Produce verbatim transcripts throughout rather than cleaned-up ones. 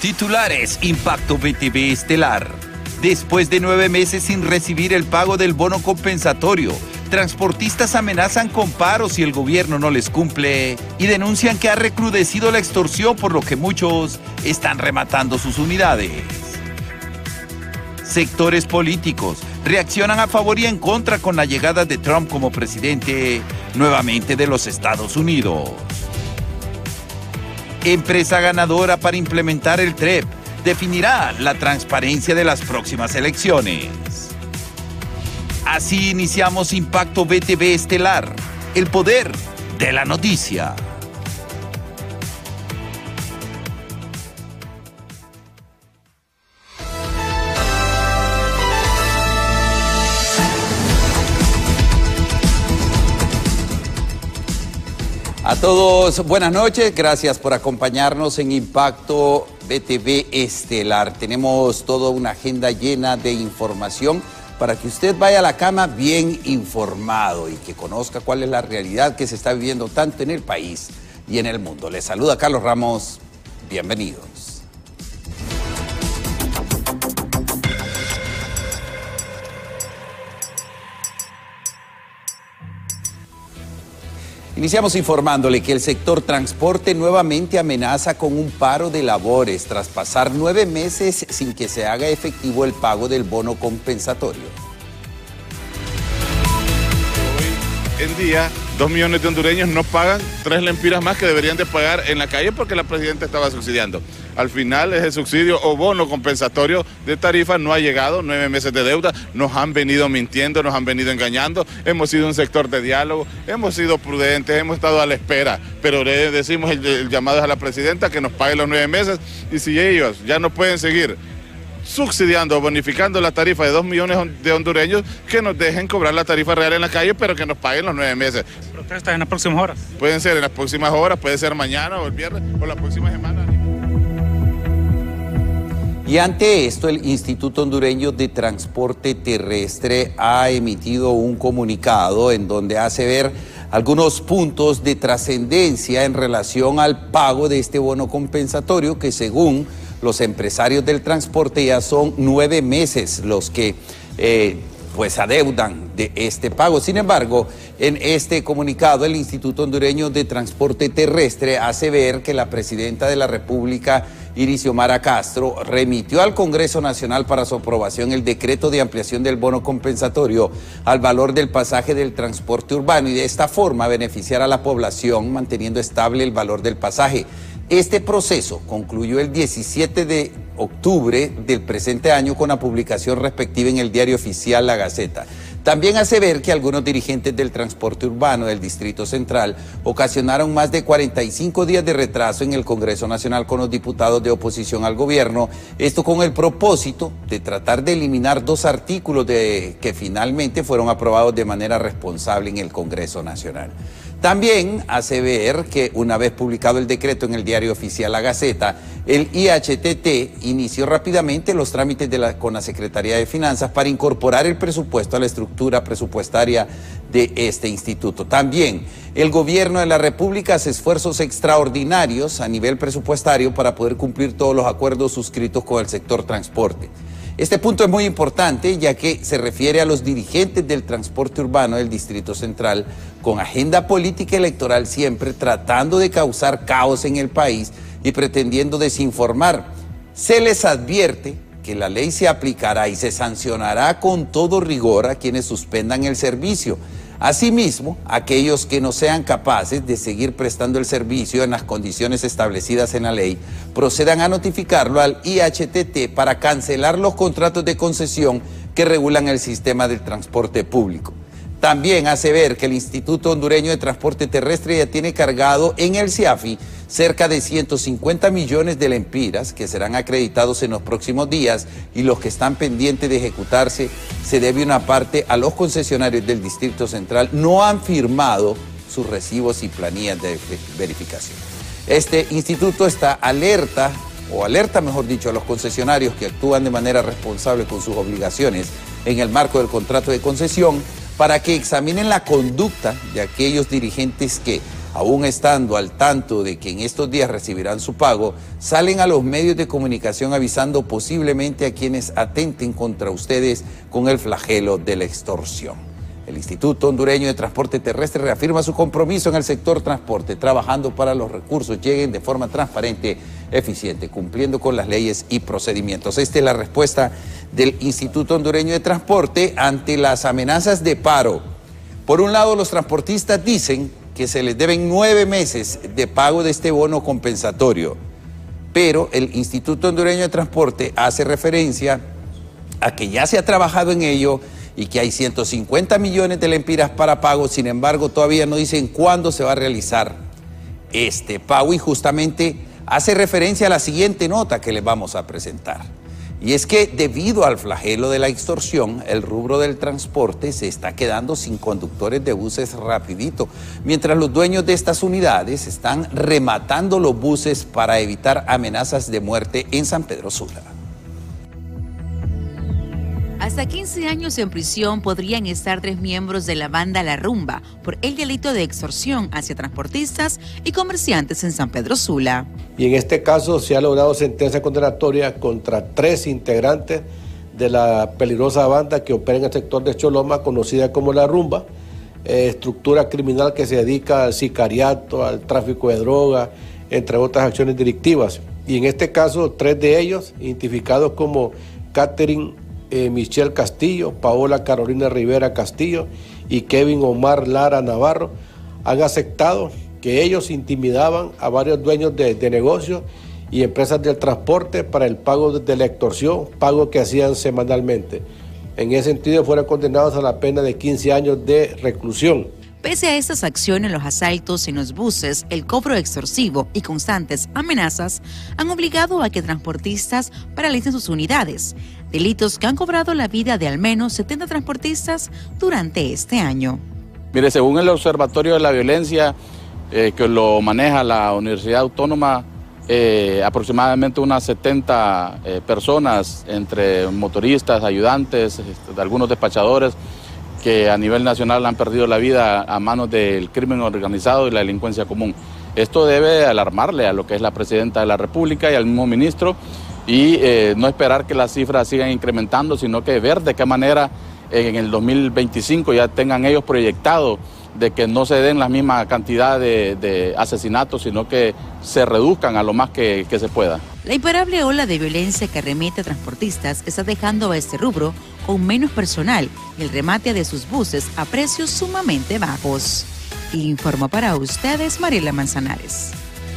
Titulares Impacto B T V Estelar. Después de nueve meses sin recibir el pago del bono compensatorio, transportistas amenazan con paro si el gobierno no les cumple y denuncian que ha recrudecido la extorsión, por lo que muchos están rematando sus unidades. Sectores políticos reaccionan a favor y en contra con la llegada de Trump como presidente nuevamente de los Estados Unidos. Empresa ganadora para implementar el T R E P definirá la transparencia de las próximas elecciones. Así iniciamos Impacto B T V Estelar, el poder de la noticia. A todos, buenas noches, gracias por acompañarnos en Impacto B T V Estelar. Tenemos toda una agenda llena de información para que usted vaya a la cama bien informado y que conozca cuál es la realidad que se está viviendo tanto en el país y en el mundo. Les saluda Carlos Ramos, bienvenidos. Iniciamos informándole que el sector transporte nuevamente amenaza con un paro de labores tras pasar nueve meses sin que se haga efectivo el pago del bono compensatorio. Hoy en día, dos millones de hondureños no pagan tres lempiras más que deberían de pagar en la calle porque la presidenta estaba subsidiando. Al final ese subsidio o bono compensatorio de tarifa no ha llegado, nueve meses de deuda, nos han venido mintiendo, nos han venido engañando, hemos sido un sector de diálogo, hemos sido prudentes, hemos estado a la espera, pero le decimos el, el llamado es a la presidenta que nos pague los nueve meses y si ellos ya no pueden seguir subsidiando o bonificando la tarifa de dos millones de hondureños, que nos dejen cobrar la tarifa real en la calle, pero que nos paguen los nueve meses. ¿Protestas en las próximas horas? Pueden ser en las próximas horas, puede ser mañana o el viernes o la próxima semana. Y ante esto, el Instituto Hondureño de Transporte Terrestre ha emitido un comunicado en donde hace ver algunos puntos de trascendencia en relación al pago de este bono compensatorio que, según los empresarios del transporte, ya son nueve meses los que eh, pues adeudan de este pago. Sin embargo, en este comunicado el Instituto Hondureño de Transporte Terrestre hace ver que la presidenta de la República, Iris Xiomara Castro, remitió al Congreso Nacional para su aprobación el decreto de ampliación del bono compensatorio al valor del pasaje del transporte urbano y de esta forma beneficiar a la población manteniendo estable el valor del pasaje. Este proceso concluyó el diecisiete de octubre del presente año con la publicación respectiva en el diario oficial La Gaceta. También hace ver que algunos dirigentes del transporte urbano del Distrito Central ocasionaron más de cuarenta y cinco días de retraso en el Congreso Nacional con los diputados de oposición al gobierno, esto con el propósito de tratar de eliminar dos artículos de, que finalmente fueron aprobados de manera responsable en el Congreso Nacional. También hace ver que una vez publicado el decreto en el diario oficial La Gaceta, el I H T T inició rápidamente los trámites de la, con la Secretaría de Finanzas para incorporar el presupuesto a la estructura presupuestaria de este instituto. También el gobierno de la República hace esfuerzos extraordinarios a nivel presupuestario para poder cumplir todos los acuerdos suscritos con el sector transporte. Este punto es muy importante ya que se refiere a los dirigentes del transporte urbano del Distrito Central con agenda política electoral siempre tratando de causar caos en el país y pretendiendo desinformar. Se les advierte que la ley se aplicará y se sancionará con todo rigor a quienes suspendan el servicio. Asimismo, aquellos que no sean capaces de seguir prestando el servicio en las condiciones establecidas en la ley, procedan a notificarlo al I H T T para cancelar los contratos de concesión que regulan el sistema del transporte público. También hace ver que el Instituto Hondureño de Transporte Terrestre ya tiene cargado en el CIAFI cerca de ciento cincuenta millones de lempiras que serán acreditados en los próximos días y los que están pendientes de ejecutarse se debe una parte a los concesionarios del Distrito Central. No han firmado sus recibos y planillas de verificación. Este instituto está alerta, o alerta mejor dicho, a los concesionarios que actúan de manera responsable con sus obligaciones en el marco del contrato de concesión para que examinen la conducta de aquellos dirigentes que, aún estando al tanto de que en estos días recibirán su pago, salen a los medios de comunicación avisando posiblemente a quienes atenten contra ustedes con el flagelo de la extorsión. El Instituto Hondureño de Transporte Terrestre reafirma su compromiso en el sector transporte, trabajando para que los recursos lleguen de forma transparente, eficiente, cumpliendo con las leyes y procedimientos. Esta es la respuesta del Instituto Hondureño de Transporte ante las amenazas de paro. Por un lado, los transportistas dicen que se les deben nueve meses de pago de este bono compensatorio, pero el Instituto Hondureño de Transporte hace referencia a que ya se ha trabajado en ello y que hay ciento cincuenta millones de lempiras para pago. Sin embargo, todavía no dicen cuándo se va a realizar este pago, y justamente hace referencia a la siguiente nota que les vamos a presentar. Y es que debido al flagelo de la extorsión, el rubro del transporte se está quedando sin conductores de buses rapidito, mientras los dueños de estas unidades están rematando los buses para evitar amenazas de muerte en San Pedro Sula. Hasta quince años en prisión podrían estar tres miembros de la banda La Rumba por el delito de extorsión hacia transportistas y comerciantes en San Pedro Sula. Y en este caso se ha logrado sentencia condenatoria contra tres integrantes de la peligrosa banda que opera en el sector de Choloma, conocida como La Rumba, eh, estructura criminal que se dedica al sicariato, al tráfico de droga, entre otras acciones delictivas. Y en este caso, tres de ellos, identificados como Catherine Eh, Michelle Castillo, Paola Carolina Rivera Castillo y Kevin Omar Lara Navarro, han aceptado que ellos intimidaban a varios dueños de, de negocios y empresas del transporte para el pago de, de la extorsión, pago que hacían semanalmente. En ese sentido, fueron condenados a la pena de quince años de reclusión. Pese a estas acciones, los asaltos en los buses, el cobro extorsivo y constantes amenazas han obligado a que transportistas paralicen sus unidades, delitos que han cobrado la vida de al menos setenta transportistas durante este año. Mire, según el Observatorio de la Violencia, eh, que lo maneja la Universidad Autónoma, eh, aproximadamente unas setenta eh, personas, entre motoristas, ayudantes, este, algunos despachadores, que a nivel nacional han perdido la vida a manos del crimen organizado y la delincuencia común. Esto debe alarmarle a lo que es la Presidenta de la República y al mismo ministro, y eh, no esperar que las cifras sigan incrementando, sino que ver de qué manera eh, en el dos mil veinticinco ya tengan ellos proyectado de que no se den la misma cantidad de, de asesinatos, sino que se reduzcan a lo más que, que se pueda. La imparable ola de violencia que arremete a transportistas está dejando a este rubro con menos personal y el remate de sus buses a precios sumamente bajos. Informó para ustedes Mariela Manzanares.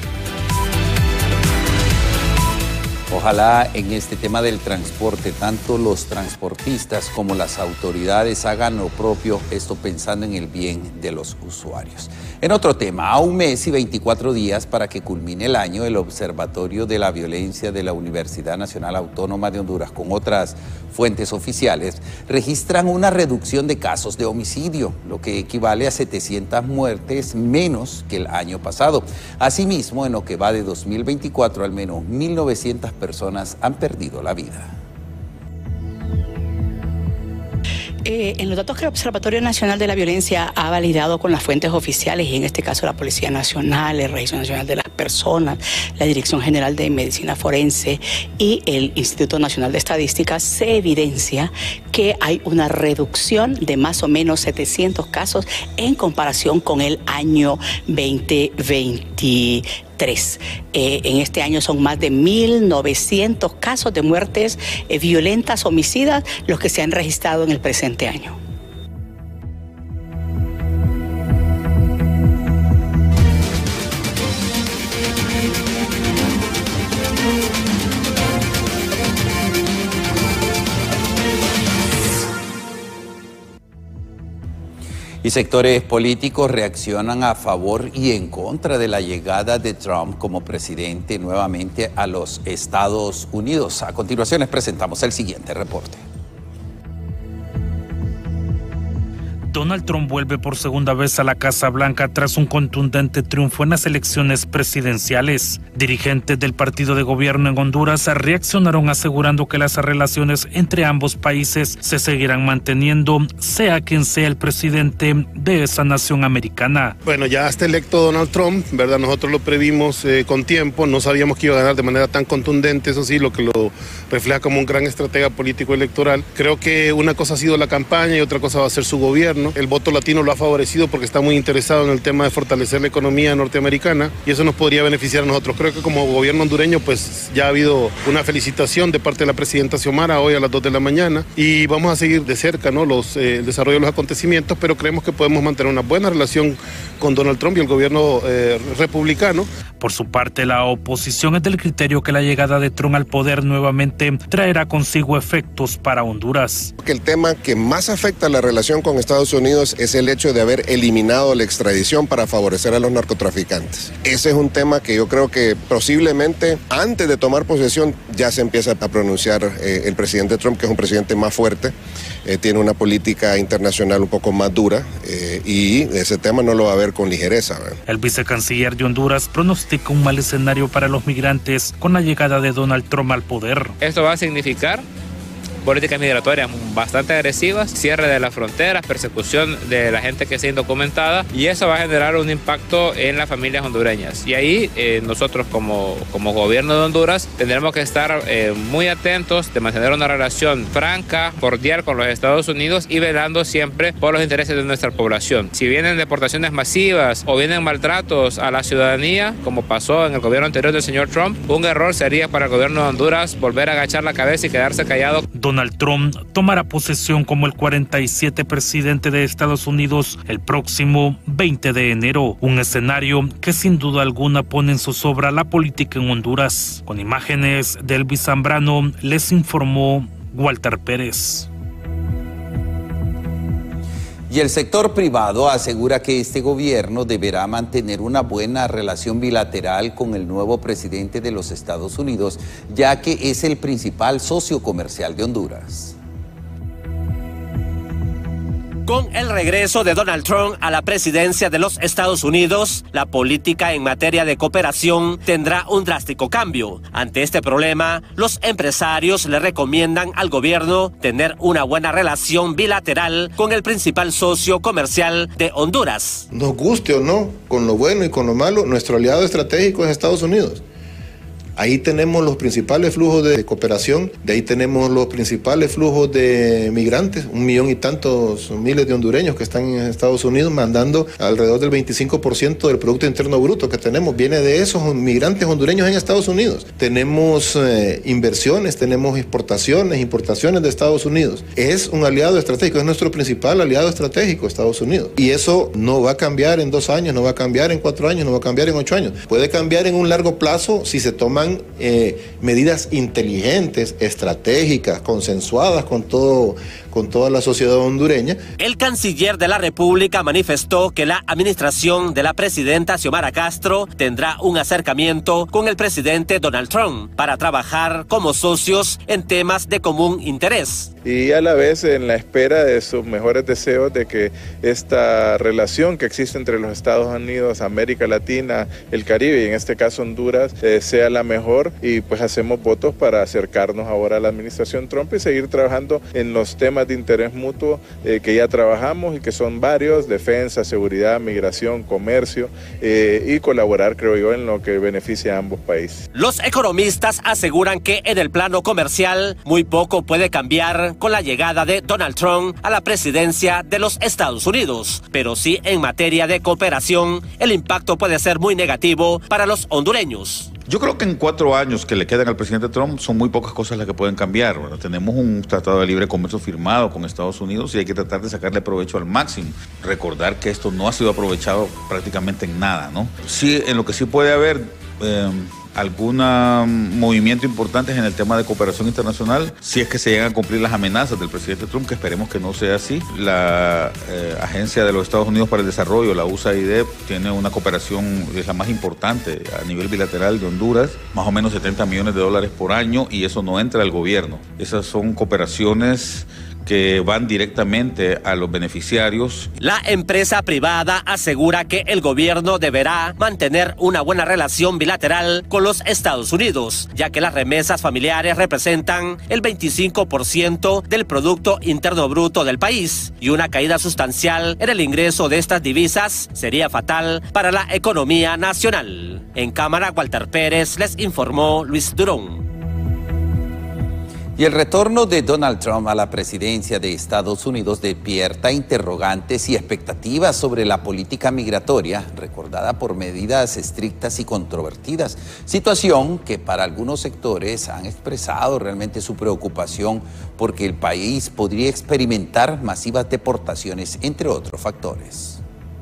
Ojalá en este tema del transporte, tanto los transportistas como las autoridades hagan lo propio, esto pensando en el bien de los usuarios. En otro tema, a un mes y veinticuatro días para que culmine el año, el Observatorio de la Violencia de la Universidad Nacional Autónoma de Honduras, con otras fuentes oficiales, registran una reducción de casos de homicidio, lo que equivale a setecientas muertes menos que el año pasado. Asimismo, en lo que va de dos mil veinticuatro, al menos mil novecientas personas han perdido la vida. Eh, en los datos que el Observatorio Nacional de la Violencia ha validado con las fuentes oficiales, y en este caso la Policía Nacional, el Registro Nacional de las Personas, la Dirección General de Medicina Forense y el Instituto Nacional de Estadística, se evidencia que hay una reducción de más o menos setecientos casos en comparación con el año veinte veintitrés. Eh, en este año son más de mil novecientos casos de muertes eh, violentas, homicidas, los que se han registrado en el presente año. Y sectores políticos reaccionan a favor y en contra de la llegada de Trump como presidente nuevamente a los Estados Unidos. A continuación les presentamos el siguiente reporte. Donald Trump vuelve por segunda vez a la Casa Blanca tras un contundente triunfo en las elecciones presidenciales. Dirigentes del partido de gobierno en Honduras reaccionaron asegurando que las relaciones entre ambos países se seguirán manteniendo, sea quien sea el presidente de esa nación americana. Bueno, ya está electo Donald Trump, ¿verdad? Nosotros lo previmos eh, con tiempo, no sabíamos que iba a ganar de manera tan contundente, eso sí, lo que lo refleja como un gran estratega político electoral. Creo que una cosa ha sido la campaña y otra cosa va a ser su gobierno. El voto latino lo ha favorecido porque está muy interesado en el tema de fortalecer la economía norteamericana y eso nos podría beneficiar a nosotros. Creo que como gobierno hondureño pues ya ha habido una felicitación de parte de la presidenta Xiomara hoy a las dos de la mañana y vamos a seguir de cerca, ¿no? los, eh, el desarrollo de los acontecimientos, pero creemos que podemos mantener una buena relación con Donald Trump y el gobierno eh, republicano. Por su parte, la oposición es del criterio que la llegada de Trump al poder nuevamente traerá consigo efectos para Honduras. Que el tema que más afecta a la relación con Estados Unidos es el hecho de haber eliminado la extradición para favorecer a los narcotraficantes. Ese es un tema que yo creo que posiblemente antes de tomar posesión ya se empieza a pronunciar eh, el presidente Trump, que es un presidente más fuerte, eh, tiene una política internacional un poco más dura eh, y ese tema no lo va a ver con ligereza. ¿verdad? El vicecanciller de Honduras pronostica un mal escenario para los migrantes con la llegada de Donald Trump al poder. Esto va a significar políticas migratorias bastante agresivas, cierre de las fronteras, persecución de la gente que sea indocumentada y eso va a generar un impacto en las familias hondureñas. Y ahí eh, nosotros como, como gobierno de Honduras tendremos que estar eh, muy atentos de mantener una relación franca, cordial con los Estados Unidos y velando siempre por los intereses de nuestra población. Si vienen deportaciones masivas o vienen maltratos a la ciudadanía, como pasó en el gobierno anterior del señor Trump, un error sería para el gobierno de Honduras volver a agachar la cabeza y quedarse callado. Donald Trump tomará posesión como el cuarenta y siete presidente de Estados Unidos el próximo veinte de enero, un escenario que sin duda alguna pone en zozobra la política en Honduras. Con imágenes de Elvis Zambrano, les informó Walter Pérez. Y el sector privado asegura que este gobierno deberá mantener una buena relación bilateral con el nuevo presidente de los Estados Unidos, ya que es el principal socio comercial de Honduras. Con el regreso de Donald Trump a la presidencia de los Estados Unidos, la política en materia de cooperación tendrá un drástico cambio. Ante este problema, los empresarios le recomiendan al gobierno tener una buena relación bilateral con el principal socio comercial de Honduras. Nos guste o no, con lo bueno y con lo malo, nuestro aliado estratégico es Estados Unidos. Ahí tenemos los principales flujos de cooperación, de ahí tenemos los principales flujos de migrantes, un millón y tantos miles de hondureños que están en Estados Unidos mandando alrededor del veinticinco por ciento del Producto Interno Bruto que tenemos, viene de esos migrantes hondureños en Estados Unidos. Tenemos eh, inversiones, tenemos exportaciones, importaciones de Estados Unidos. Es un aliado estratégico, es nuestro principal aliado estratégico Estados Unidos. Y eso no va a cambiar en dos años, no va a cambiar en cuatro años, no va a cambiar en ocho años. Puede cambiar en un largo plazo si se toman Eh, medidas inteligentes, estratégicas, consensuadas con todo, con toda la sociedad hondureña. El canciller de la República manifestó que la administración de la presidenta Xiomara Castro tendrá un acercamiento con el presidente Donald Trump para trabajar como socios en temas de común interés. Y a la vez en la espera de sus mejores deseos de que esta relación que existe entre los Estados Unidos, América Latina, el Caribe y en este caso Honduras eh, sea la mejor y pues hacemos votos para acercarnos ahora a la administración Trump y seguir trabajando en los temas de interés mutuo eh, que ya trabajamos y que son varios: defensa, seguridad, migración, comercio eh, y colaborar, creo yo, en lo que beneficia a ambos países. Los economistas aseguran que en el plano comercial muy poco puede cambiar con la llegada de Donald Trump a la presidencia de los Estados Unidos, pero sí en materia de cooperación el impacto puede ser muy negativo para los hondureños. Yo creo que en cuatro años que le quedan al presidente Trump son muy pocas cosas las que pueden cambiar. ¿verdad? Tenemos un tratado de libre comercio firmado con Estados Unidos y hay que tratar de sacarle provecho al máximo. Recordar que esto no ha sido aprovechado prácticamente en nada, ¿no? Sí, en lo que sí puede haber eh, algún movimiento importante en el tema de cooperación internacional, si es que se llegan a cumplir las amenazas del presidente Trump, que esperemos que no sea así. La eh, Agencia de los Estados Unidos para el Desarrollo, la U S A I D, tiene una cooperación, es la más importante a nivel bilateral de Honduras, más o menos setenta millones de dólares por año, y eso no entra al gobierno. Esas son cooperaciones que van directamente a los beneficiarios. La empresa privada asegura que el gobierno deberá mantener una buena relación bilateral con los Estados Unidos, ya que las remesas familiares representan el veinticinco por ciento del Producto Interno Bruto del país, y una caída sustancial en el ingreso de estas divisas sería fatal para la economía nacional. En cámara, Walter Pérez les informó Luis Durón. Y el retorno de Donald Trump a la presidencia de Estados Unidos despierta interrogantes y expectativas sobre la política migratoria, recordada por medidas estrictas y controvertidas, situación que para algunos sectores han expresado realmente su preocupación porque el país podría experimentar masivas deportaciones, entre otros factores.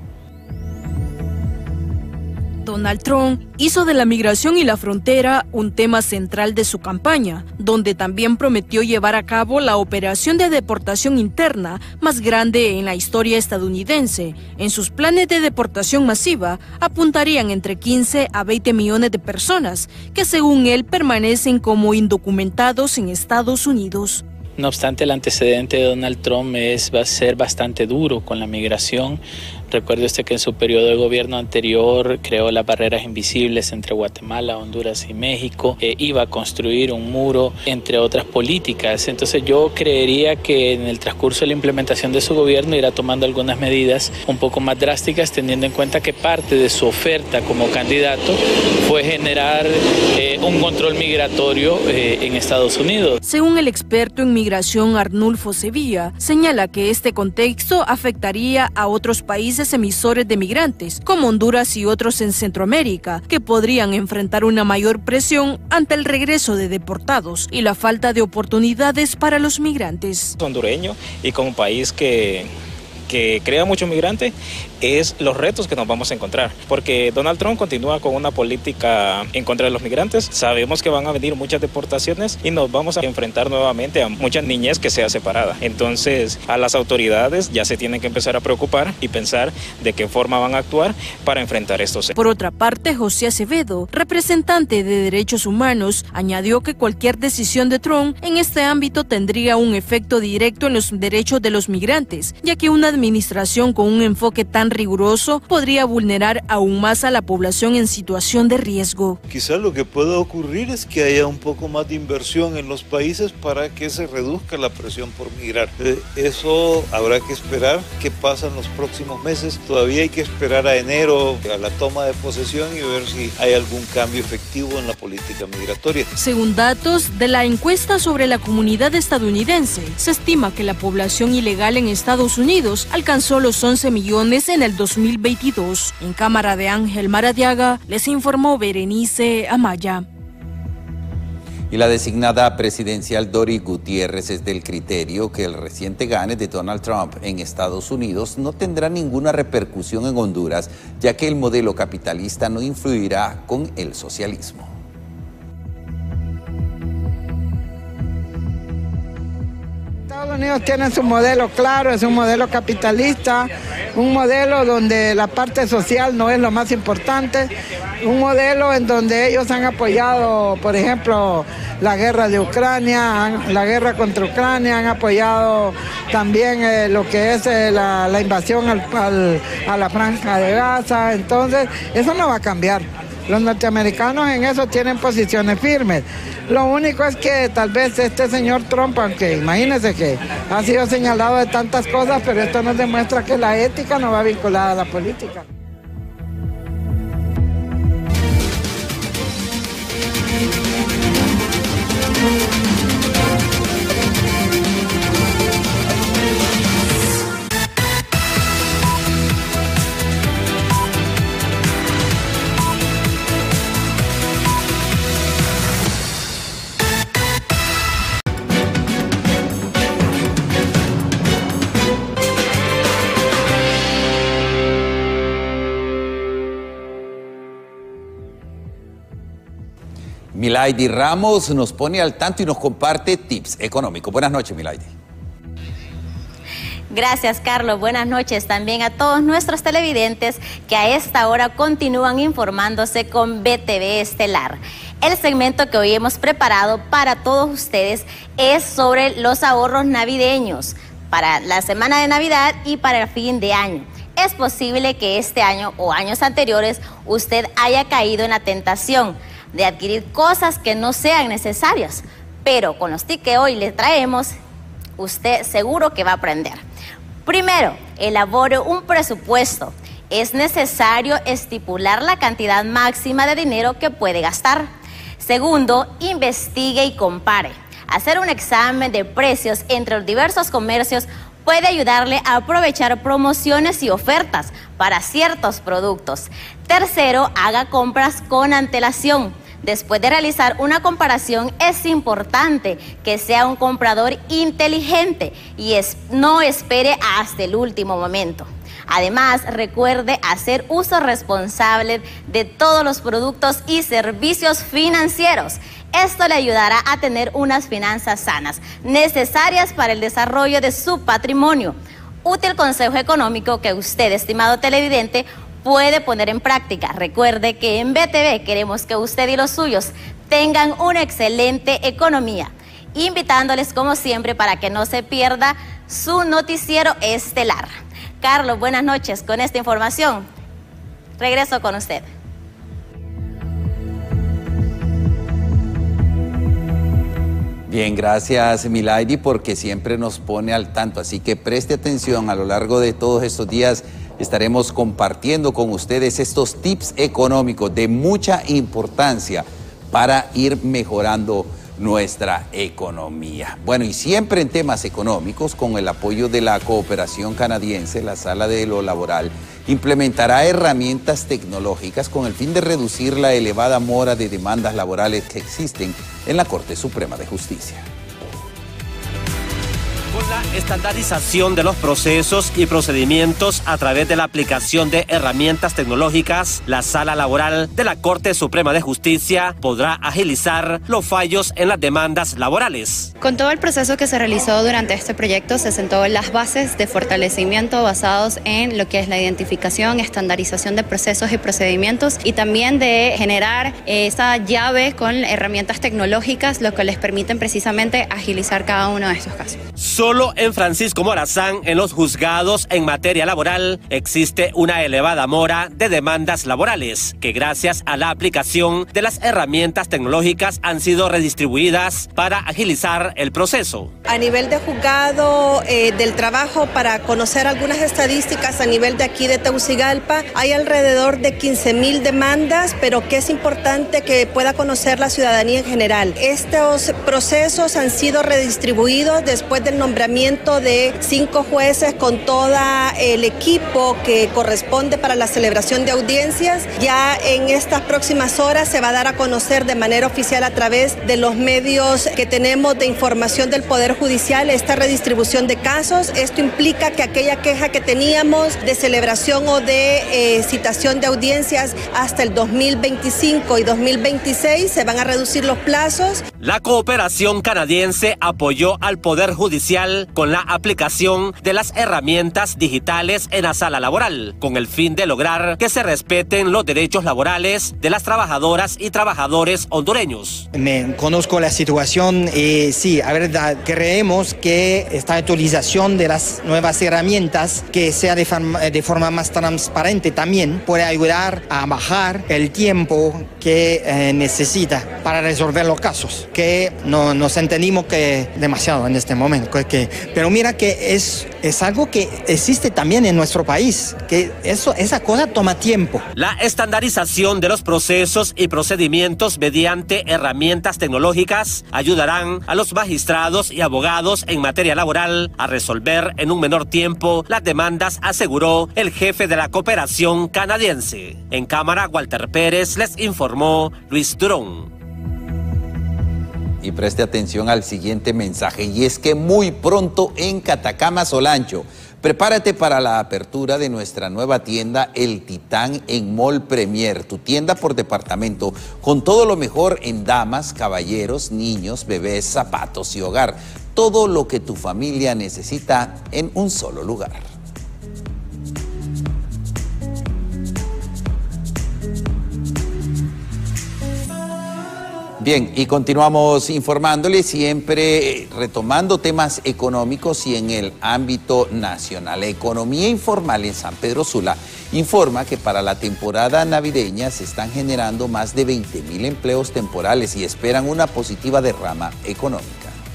Donald Trump hizo de la migración y la frontera un tema central de su campaña, donde también prometió llevar a cabo la operación de deportación interna más grande en la historia estadounidense. En sus planes de deportación masiva apuntarían entre quince a veinte millones de personas que, según él, permanecen como indocumentados en Estados Unidos. No obstante, el antecedente de Donald Trump es, va a ser bastante duro con la migración. Recuerde usted que en su periodo de gobierno anterior creó las barreras invisibles entre Guatemala, Honduras y México. Eh, iba a construir un muro, entre otras políticas. Entonces yo creería que en el transcurso de la implementación de su gobierno irá tomando algunas medidas un poco más drásticas, teniendo en cuenta que parte de su oferta como candidato fue generar eh, un control migratorio eh, en Estados Unidos. Según el experto en migración Arnulfo Sevilla, señala que este contexto afectaría a otros países emisores de migrantes, como Honduras y otros en Centroamérica, que podrían enfrentar una mayor presión ante el regreso de deportados y la falta de oportunidades para los migrantes. Hondureño y como país que que crea muchos migrantes, es los retos que nos vamos a encontrar, porque Donald Trump continúa con una política en contra de los migrantes. Sabemos que van a venir muchas deportaciones y nos vamos a enfrentar nuevamente a mucha niñez que sea separada. Entonces, a las autoridades ya se tienen que empezar a preocupar y pensar de qué forma van a actuar para enfrentar estos. Por otra parte, José Acevedo, representante de Derechos Humanos, añadió que cualquier decisión de Trump en este ámbito tendría un efecto directo en los derechos de los migrantes, ya que una administración con un enfoque tan riguroso podría vulnerar aún más a la población en situación de riesgo. Quizás lo que pueda ocurrir es que haya un poco más de inversión en los países para que se reduzca la presión por migrar. Eh, eso habrá que esperar qué pasa en los próximos meses. Todavía hay que esperar a enero, a la toma de posesión, y ver si hay algún cambio efectivo en la política migratoria. Según datos de la encuesta sobre la comunidad estadounidense, se estima que la población ilegal en Estados Unidos alcanzó los once millones en el dos mil veintidós. En cámara de Ángel Maradiaga, les informó Berenice Amaya. Y la designada presidencial Dori Gutiérrez es del criterio que el reciente gane de Donald Trump en Estados Unidos no tendrá ninguna repercusión en Honduras, ya que el modelo capitalista no influirá con el socialismo. Estados Unidos tiene su modelo claro, es un modelo capitalista, un modelo donde la parte social no es lo más importante, un modelo en donde ellos han apoyado, por ejemplo, la guerra de Ucrania, la guerra contra Ucrania, han apoyado también eh, lo que es eh, la, la invasión al, al, a la Franja de Gaza. Entonces eso no va a cambiar. Los norteamericanos en eso tienen posiciones firmes. Lo único es que tal vez este señor Trump, aunque imagínense que ha sido señalado de tantas cosas, pero esto nos demuestra que la ética no va vinculada a la política. Milaidi Ramos nos pone al tanto y nos comparte tips económicos. Buenas noches, Milaidi. Gracias, Carlos. Buenas noches también a todos nuestros televidentes que a esta hora continúan informándose con B T V Estelar. El segmento que hoy hemos preparado para todos ustedes es sobre los ahorros navideños para la semana de Navidad y para el fin de año. Es posible que este año o años anteriores usted haya caído en la tentación de adquirir cosas que no sean necesarias, pero con los tips que hoy le traemos, usted seguro que va a aprender. Primero, elabore un presupuesto. Es necesario estipular la cantidad máxima de dinero que puede gastar. Segundo, investigue y compare. Hacer un examen de precios entre los diversos comercios puede ayudarle a aprovechar promociones y ofertas para ciertos productos. Tercero, haga compras con antelación. Después de realizar una comparación, es importante que sea un comprador inteligente y es, no espere hasta el último momento. Además, recuerde hacer uso responsable de todos los productos y servicios financieros. Esto le ayudará a tener unas finanzas sanas, necesarias para el desarrollo de su patrimonio. Útil consejo económico que usted, estimado televidente, puede poner en práctica. Recuerde que en B T V queremos que usted y los suyos tengan una excelente economía. Invitándoles, como siempre, para que no se pierda su noticiero estelar. Carlos, buenas noches. Con esta información, regreso con usted. Bien, gracias Milady, porque siempre nos pone al tanto, así que preste atención. A lo largo de todos estos días estaremos compartiendo con ustedes estos tips económicos de mucha importancia para ir mejorando nuestra economía. Bueno, y siempre en temas económicos, con el apoyo de la cooperación canadiense, la Sala de lo Laboral implementará herramientas tecnológicas con el fin de reducir la elevada mora de demandas laborales que existen en la Corte Suprema de Justicia. Con la estandarización de los procesos y procedimientos a través de la aplicación de herramientas tecnológicas, la Sala Laboral de la Corte Suprema de Justicia podrá agilizar los fallos en las demandas laborales. Con todo el proceso que se realizó durante este proyecto, se sentó las bases de fortalecimiento basados en lo que es la identificación, estandarización de procesos y procedimientos y también de generar esa llave con herramientas tecnológicas, lo que les permiten precisamente agilizar cada uno de estos casos. Solo en Francisco Morazán, en los juzgados en materia laboral, existe una elevada mora de demandas laborales que gracias a la aplicación de las herramientas tecnológicas han sido redistribuidas para agilizar el proceso. A nivel de juzgado eh, del trabajo, para conocer algunas estadísticas a nivel de aquí de Tegucigalpa, hay alrededor de quince mil demandas, pero que es importante que pueda conocer la ciudadanía en general. Estos procesos han sido redistribuidos después del nombramiento de cinco jueces con todo el equipo que corresponde para la celebración de audiencias. Ya en estas próximas horas se va a dar a conocer de manera oficial a través de los medios que tenemos de información del Poder Judicial esta redistribución de casos. Esto implica que aquella queja que teníamos de celebración o de eh, citación de audiencias hasta el dos mil veinticinco y dos mil veintiséis se van a reducir los plazos. La cooperación canadiense apoyó al Poder Judicial con la aplicación de las herramientas digitales en la sala laboral, con el fin de lograr que se respeten los derechos laborales de las trabajadoras y trabajadores hondureños. Me conozco la situación y sí, a verdad, creemos que esta utilización de las nuevas herramientas, que sea de forma, de forma más transparente también, puede ayudar a bajar el tiempo que eh, necesita para resolver los casos, que no nos entendimos que demasiado en este momento, que pero mira que es, es algo que existe también en nuestro país, que eso, esa cosa toma tiempo. La estandarización de los procesos y procedimientos mediante herramientas tecnológicas ayudarán a los magistrados y abogados en materia laboral a resolver en un menor tiempo las demandas, aseguró el jefe de la cooperación canadiense. En cámara, Walter Pérez, les informó Luis Durón. Y preste atención al siguiente mensaje, y es que muy pronto en Catacama, Solancho, prepárate para la apertura de nuestra nueva tienda El Titán en Mall Premier, tu tienda por departamento, con todo lo mejor en damas, caballeros, niños, bebés, zapatos y hogar. Todo lo que tu familia necesita en un solo lugar. Bien, y continuamos informándole, siempre retomando temas económicos y en el ámbito nacional. La economía informal en San Pedro Sula informa que para la temporada navideña se están generando más de veinte mil empleos temporales y esperan una positiva derrama económica.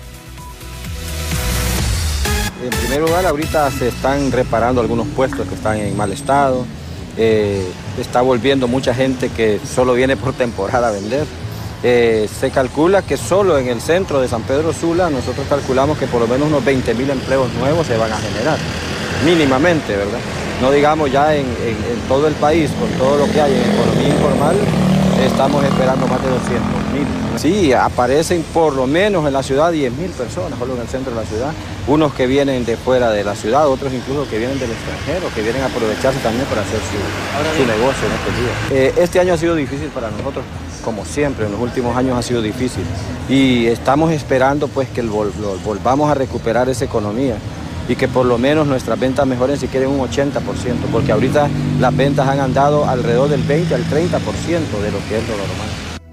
En primer lugar, ahorita se están reparando algunos puestos que están en mal estado. Eh, está volviendo mucha gente que solo viene por temporada a vender. Eh, se calcula que solo en el centro de San Pedro Sula nosotros calculamos que por lo menos unos veinte mil empleos nuevos se van a generar, mínimamente, ¿verdad? No digamos ya en, en, en todo el país, con todo lo que hay en economía informal, estamos esperando más de doscientos mil. Sí, aparecen por lo menos en la ciudad diez mil personas, solo en el centro de la ciudad. Unos que vienen de fuera de la ciudad, otros incluso que vienen del extranjero, que vienen a aprovecharse también para hacer su, su negocio en estos días. Eh, este año ha sido difícil para nosotros, como siempre, en los últimos años ha sido difícil. Y estamos esperando pues que vol volvamos a recuperar esa economía y que por lo menos nuestras ventas mejoren si quieren un ochenta por ciento, porque ahorita las ventas han andado alrededor del veinte al treinta por ciento de lo que es lo normal.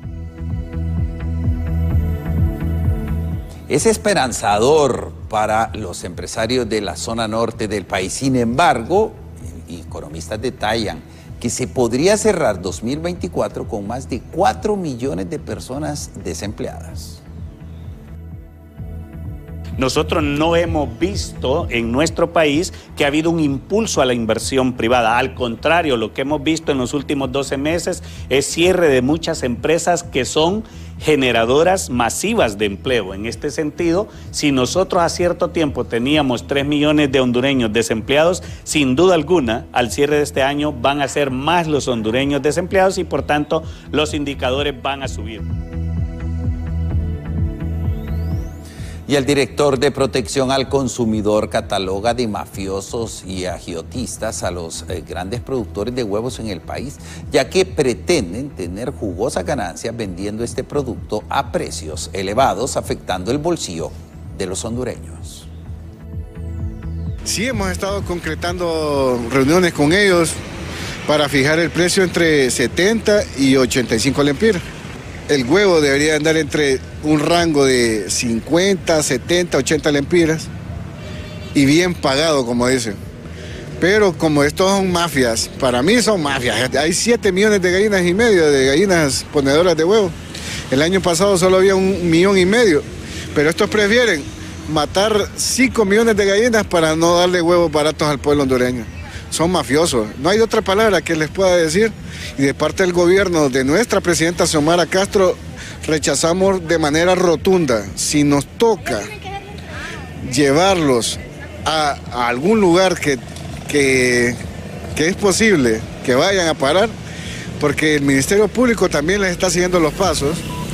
Es esperanzador para los empresarios de la zona norte del país. Sin embargo, economistas detallan que se podría cerrar dos mil veinticuatro con más de cuatro millones de personas desempleadas. Nosotros no hemos visto en nuestro país que ha habido un impulso a la inversión privada. Al contrario, lo que hemos visto en los últimos doce meses es cierre de muchas empresas que son generadoras masivas de empleo. En este sentido, si nosotros a cierto tiempo teníamos tres millones de hondureños desempleados, sin duda alguna, al cierre de este año van a ser más los hondureños desempleados y por tanto los indicadores van a subir. Y el director de Protección al Consumidor cataloga de mafiosos y agiotistas a los eh, grandes productores de huevos en el país, ya que pretenden tener jugosas ganancias vendiendo este producto a precios elevados, afectando el bolsillo de los hondureños. Sí, hemos estado concretando reuniones con ellos para fijar el precio entre setenta y ochenta y cinco lempiras. El huevo debería andar entre un rango de cincuenta, setenta, ochenta lempiras y bien pagado, como dicen. Pero como estos son mafias, para mí son mafias. Hay siete millones de gallinas y medio, de gallinas ponedoras de huevo. El año pasado solo había un millón y medio, pero estos prefieren matar cinco millones de gallinas para no darle huevos baratos al pueblo hondureño. Son mafiosos, no hay otra palabra que les pueda decir. Y de parte del gobierno de nuestra presidenta Xiomara Castro, rechazamos de manera rotunda. Si nos toca llevarlos a, a algún lugar que, que, que es posible que vayan a parar, porque el Ministerio Público también les está siguiendo los pasos.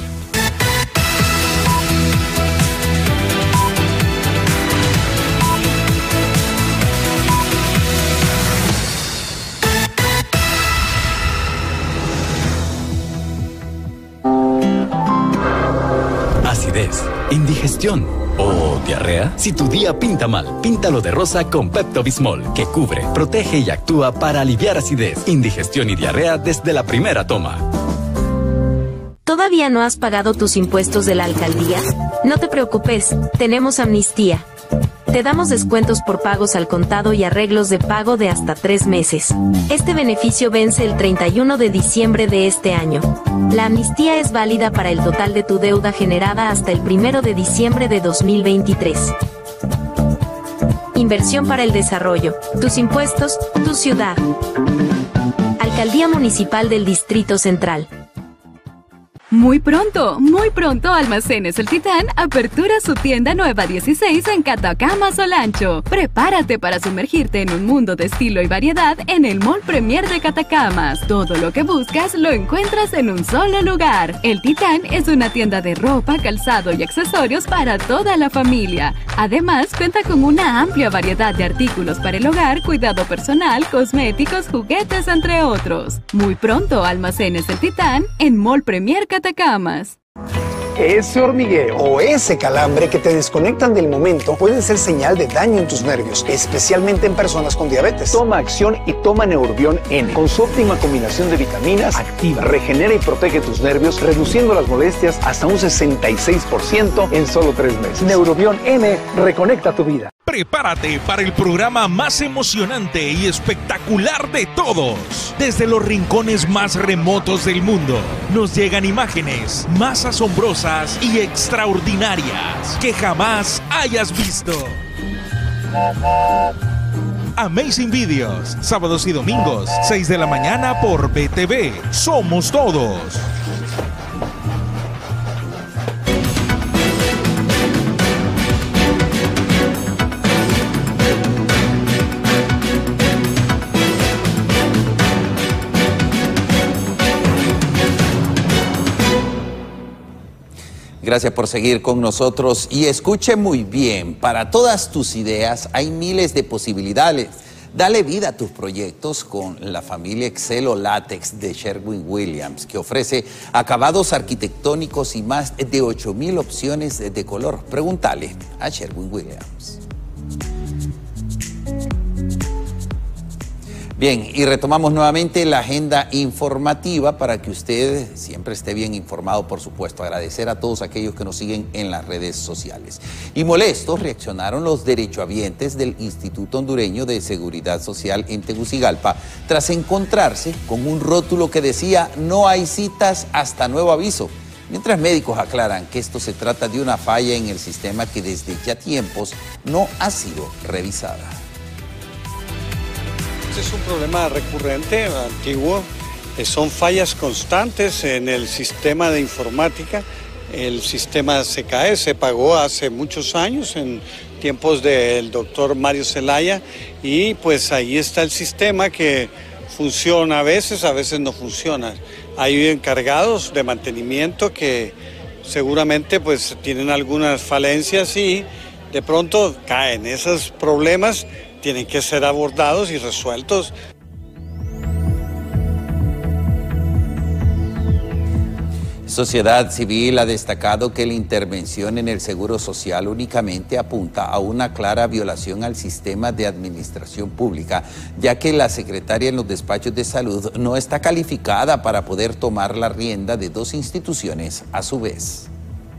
Indigestión o diarrea. Si tu día pinta mal, píntalo de rosa con Pepto-Bismol, que cubre, protege y actúa para aliviar acidez, indigestión y diarrea desde la primera toma. ¿Todavía no has pagado tus impuestos de la alcaldía? No te preocupes, tenemos amnistía. Te damos descuentos por pagos al contado y arreglos de pago de hasta tres meses. Este beneficio vence el treinta y uno de diciembre de este año. La amnistía es válida para el total de tu deuda generada hasta el primero de diciembre de dos mil veintitrés. Inversión para el desarrollo. Tus impuestos, tu ciudad. Alcaldía Municipal del Distrito Central. Muy pronto, muy pronto Almacenes El Titán apertura su tienda nueva dieciséis en Catacamas Olancho. Prepárate para sumergirte en un mundo de estilo y variedad en el Mall Premier de Catacamas. Todo lo que buscas lo encuentras en un solo lugar. El Titán es una tienda de ropa, calzado y accesorios para toda la familia. Además, cuenta con una amplia variedad de artículos para el hogar, cuidado personal, cosméticos, juguetes, entre otros. Muy pronto Almacenes El Titán en Mall Premier Catacamas. Ese hormigueo o ese calambre que te desconectan del momento pueden ser señal de daño en tus nervios, especialmente en personas con diabetes. Toma acción y toma Neurobión N. Con su óptima combinación de vitaminas, activa, regenera y protege tus nervios, reduciendo las molestias hasta un sesenta y seis por ciento en solo tres meses. Neurobión N reconecta tu vida. Prepárate para el programa más emocionante y espectacular de todos. Desde los rincones más remotos del mundo, nos llegan imágenes más asombrosas y extraordinarias que jamás hayas visto. Amazing Videos, sábados y domingos, seis de la mañana por B T V. Somos todos. Gracias por seguir con nosotros y escuche muy bien, para todas tus ideas hay miles de posibilidades. Dale vida a tus proyectos con la familia Excelo Látex de Sherwin-Williams, que ofrece acabados arquitectónicos y más de ocho mil opciones de color. Pregúntale a Sherwin-Williams. Bien, y retomamos nuevamente la agenda informativa para que usted siempre esté bien informado, por supuesto. Agradecer a todos aquellos que nos siguen en las redes sociales. Y molestos reaccionaron los derechohabientes del Instituto Hondureño de Seguridad Social en Tegucigalpa tras encontrarse con un rótulo que decía "no hay citas hasta nuevo aviso", mientras médicos aclaran que esto se trata de una falla en el sistema que desde ya tiempos no ha sido revisada. Es un problema recurrente, antiguo, son fallas constantes en el sistema de informática. El sistema se cae, se pagó hace muchos años, en tiempos del doctor Mario Zelaya, y pues ahí está el sistema que funciona a veces, a veces no funciona. Hay encargados de mantenimiento que seguramente pues tienen algunas falencias y de pronto caen. Esos problemas tienen que ser abordados y resueltos. Sociedad Civil ha destacado que la intervención en el Seguro Social únicamente apunta a una clara violación al sistema de administración pública, ya que la secretaria en los despachos de salud no está calificada para poder tomar la rienda de dos instituciones a su vez.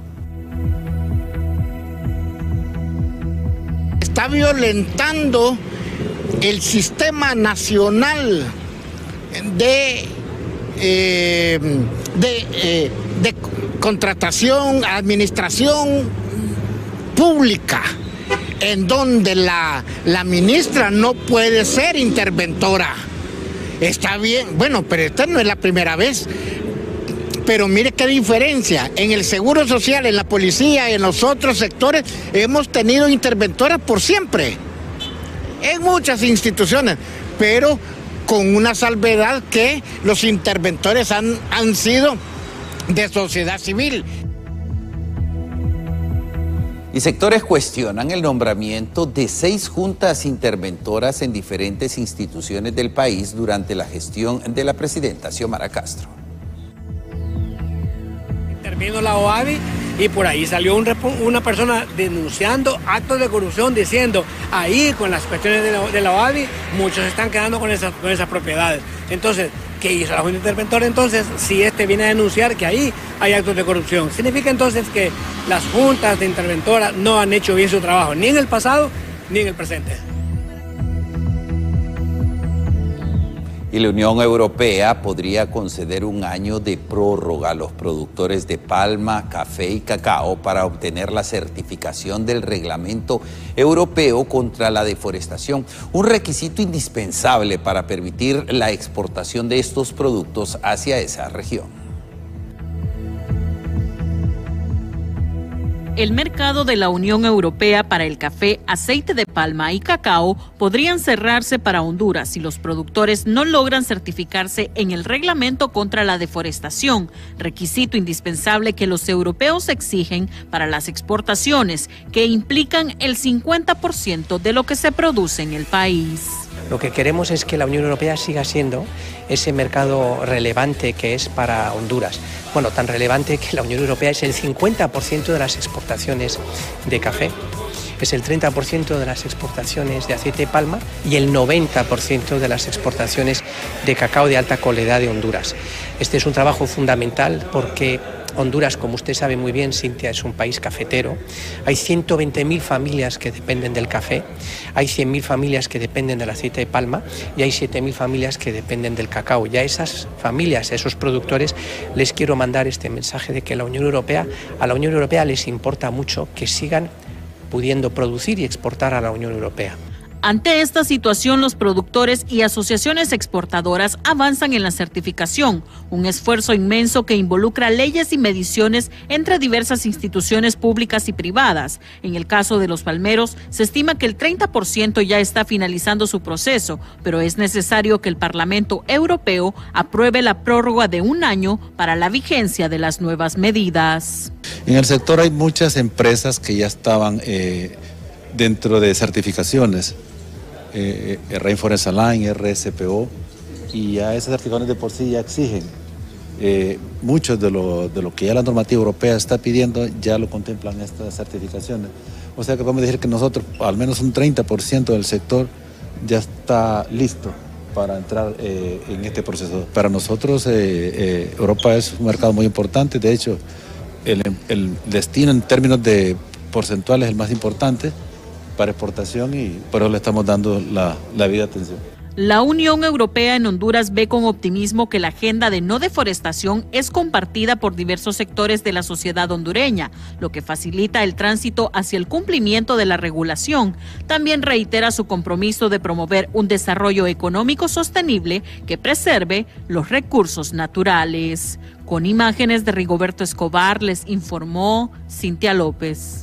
Está violentando el sistema nacional de, eh, de, eh, de contratación, administración pública, en donde la, la ministra no puede ser interventora. Está bien, bueno, pero esta no es la primera vez. Pero mire qué diferencia, en el Seguro Social, en la policía, en los otros sectores, hemos tenido interventoras por siempre, en muchas instituciones, pero con una salvedad que los interventores han, han sido de sociedad civil. Y sectores cuestionan el nombramiento de seis juntas interventoras en diferentes instituciones del país durante la gestión de la presidenta Xiomara Castro. Intervino la O A B I y por ahí salió un, una persona denunciando actos de corrupción, diciendo ahí con las cuestiones de la, de la O A B I muchos están quedando con esas, con esas propiedades. Entonces, ¿qué hizo la Junta Interventora entonces si este viene a denunciar que ahí hay actos de corrupción? Significa entonces que las juntas de interventoras no han hecho bien su trabajo, ni en el pasado ni en el presente. Y la Unión Europea podría conceder un año de prórroga a los productores de palma, café y cacao para obtener la certificación del Reglamento Europeo contra la Deforestación, un requisito indispensable para permitir la exportación de estos productos hacia esa región. El mercado de la Unión Europea para el café, aceite de palma y cacao podrían cerrarse para Honduras si los productores no logran certificarse en el Reglamento contra la Deforestación, requisito indispensable que los europeos exigen para las exportaciones, que implican el cincuenta por ciento de lo que se produce en el país. Lo que queremos es que la Unión Europea siga siendo ese mercado relevante que es para Honduras. Bueno, tan relevante que la Unión Europea es el cincuenta por ciento de las exportaciones de café, es el treinta por ciento de las exportaciones de aceite de palma y el noventa por ciento de las exportaciones de cacao de alta calidad de Honduras. Este es un trabajo fundamental porque Honduras, como usted sabe muy bien, Cintia, es un país cafetero. Hay ciento veinte mil familias que dependen del café, hay cien mil familias que dependen del aceite de palma y hay siete mil familias que dependen del cacao. Y a esas familias, a esos productores, les quiero mandar este mensaje de que la Unión Europea, a la Unión Europea les importa mucho que sigan pudiendo producir y exportar a la Unión Europea. Ante esta situación, los productores y asociaciones exportadoras avanzan en la certificación, un esfuerzo inmenso que involucra leyes y mediciones entre diversas instituciones públicas y privadas. En el caso de los palmeros, se estima que el treinta por ciento ya está finalizando su proceso, pero es necesario que el Parlamento Europeo apruebe la prórroga de un año para la vigencia de las nuevas medidas. En el sector hay muchas empresas que ya estaban eh, dentro de certificaciones. Eh, Rainforest Alliance, R S P O, y ya esas certificaciones de por sí ya exigen. Eh, muchos de lo, de lo que ya la normativa europea está pidiendo ya lo contemplan estas certificaciones. O sea que podemos decir que nosotros, al menos un treinta por ciento del sector ya está listo para entrar eh, en este proceso. Para nosotros eh, eh, Europa es un mercado muy importante, de hecho el, el destino en términos de porcentuales es el más importante para exportación y por eso le estamos dando la, la debida atención. La Unión Europea en Honduras ve con optimismo que la agenda de no deforestación es compartida por diversos sectores de la sociedad hondureña, lo que facilita el tránsito hacia el cumplimiento de la regulación. También reitera su compromiso de promover un desarrollo económico sostenible que preserve los recursos naturales. Con imágenes de Rigoberto Escobar, les informó Cintia López.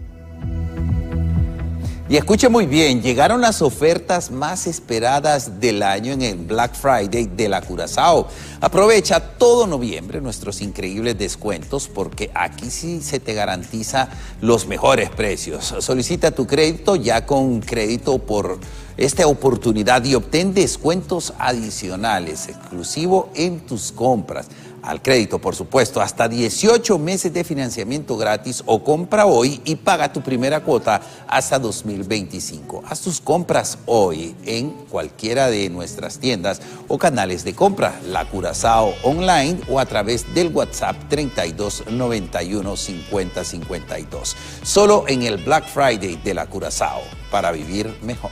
Y escuche muy bien, llegaron las ofertas más esperadas del año en el Black Friday de la Curazao. Aprovecha todo noviembre nuestros increíbles descuentos porque aquí sí se te garantiza los mejores precios. Solicita tu crédito ya con crédito por esta oportunidad y obtén descuentos adicionales exclusivos en tus compras. Al crédito, por supuesto, hasta dieciocho meses de financiamiento gratis o compra hoy y paga tu primera cuota hasta dos mil veinticinco. Haz tus compras hoy en cualquiera de nuestras tiendas o canales de compra, La Curazao online o a través del WhatsApp treinta y dos noventa y uno cincuenta cincuenta y dos. Solo en el Black Friday de La Curazao, para vivir mejor.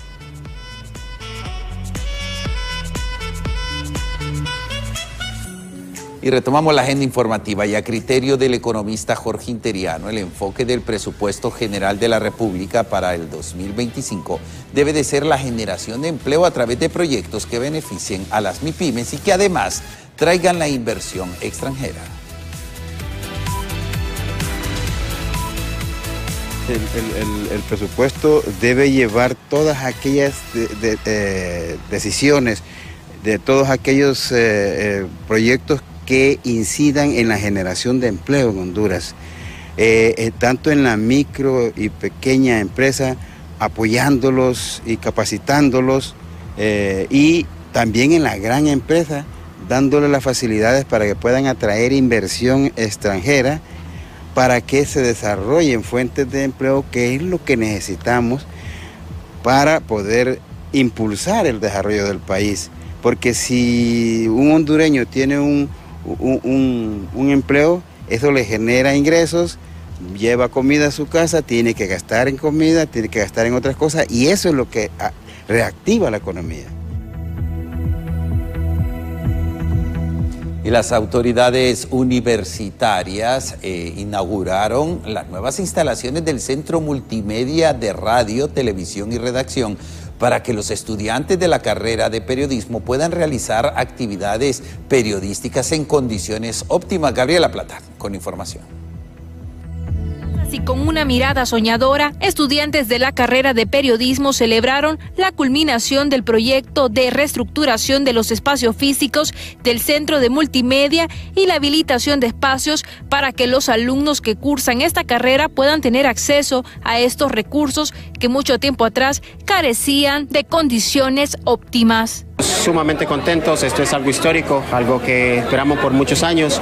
Y retomamos la agenda informativa y a criterio del economista Jorge Interiano, el enfoque del presupuesto general de la República para el dos mil veinticinco debe de ser la generación de empleo a través de proyectos que beneficien a las MIPYMES y que además traigan la inversión extranjera. El, el, el, el presupuesto debe llevar todas aquellas de, de, eh, decisiones, de todos aquellos eh, eh, proyectos que incidan en la generación de empleo en Honduras, eh, eh, tanto en la micro y pequeña empresa, apoyándolos y capacitándolos, eh, y también en la gran empresa, dándole las facilidades para que puedan atraer inversión extranjera, para que se desarrollen fuentes de empleo, que es lo que necesitamos para poder impulsar el desarrollo del país. Porque si un hondureño tiene un Un, un, un empleo, eso le genera ingresos, lleva comida a su casa, tiene que gastar en comida, tiene que gastar en otras cosas y eso es lo que reactiva la economía. Y las autoridades universitarias eh, inauguraron las nuevas instalaciones del Centro Multimedia de Radio, Televisión y Redacción para que los estudiantes de la carrera de periodismo puedan realizar actividades periodísticas en condiciones óptimas. Gabriela Plata, con información. y con una mirada soñadora, estudiantes de la carrera de periodismo celebraron la culminación del proyecto de reestructuración de los espacios físicos del Centro de Multimedia y la habilitación de espacios para que los alumnos que cursan esta carrera puedan tener acceso a estos recursos que mucho tiempo atrás carecían de condiciones óptimas. Sumamente contentos, esto es algo histórico, algo que esperamos por muchos años.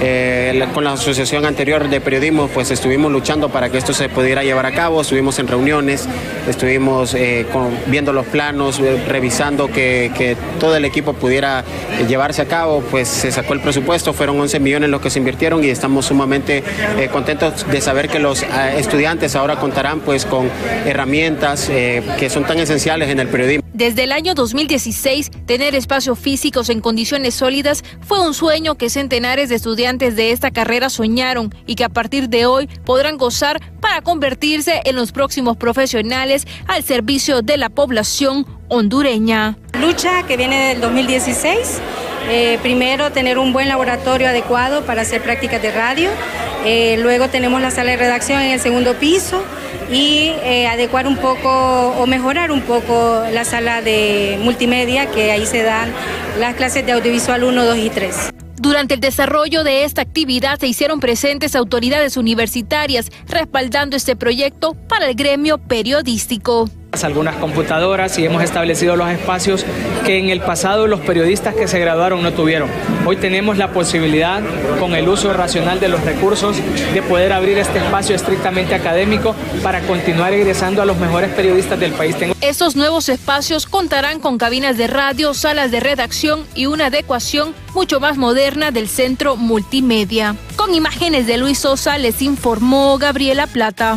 Eh, con la asociación anterior de periodismo pues estuvimos luchando para que esto se pudiera llevar a cabo, estuvimos en reuniones, estuvimos eh, con, viendo los planos, eh, revisando que, que todo el equipo pudiera eh, llevarse a cabo, pues se sacó el presupuesto, fueron once millones los que se invirtieron y estamos sumamente eh, contentos de saber que los eh, estudiantes ahora contarán pues con herramientas eh, que son tan esenciales en el periodismo. Desde el año dos mil dieciséis, tener espacios físicos en condiciones sólidas fue un sueño que centenares de estudiantes de esta carrera soñaron y que a partir de hoy podrán gozar para convertirse en los próximos profesionales al servicio de la población hondureña. Lucha que viene del dos mil dieciséis. Eh, primero, tener un buen laboratorio adecuado para hacer prácticas de radio. Eh, luego tenemos la sala de redacción en el segundo piso y eh, adecuar un poco o mejorar un poco la sala de multimedia, que ahí se dan las clases de audiovisual uno, dos y tres. Durante el desarrollo de esta actividad se hicieron presentes autoridades universitarias respaldando este proyecto para el gremio periodístico. Algunas computadoras y hemos establecido los espacios que en el pasado los periodistas que se graduaron no tuvieron. Hoy tenemos la posibilidad, con el uso racional de los recursos, de poder abrir este espacio estrictamente académico para continuar egresando a los mejores periodistas del país. Estos nuevos espacios contarán con cabinas de radio, salas de redacción y una adecuación mucho más moderna del Centro Multimedia. Con imágenes de Luis Sosa les informó Gabriela Plata.